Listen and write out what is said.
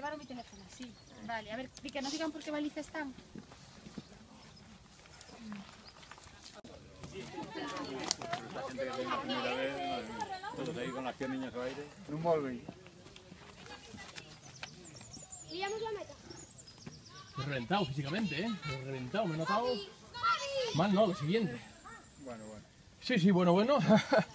llevaron mi teléfono, sí. Vale, a ver, que no digan por qué baliza están. La gente que viene la primera vez, todos ahí con las piernas al aire. No mueven. Liamos la meta. Me he reventado físicamente, ¿eh? Me he reventado, me he notado... Mal no, lo siguiente. Bueno. Sí, bueno.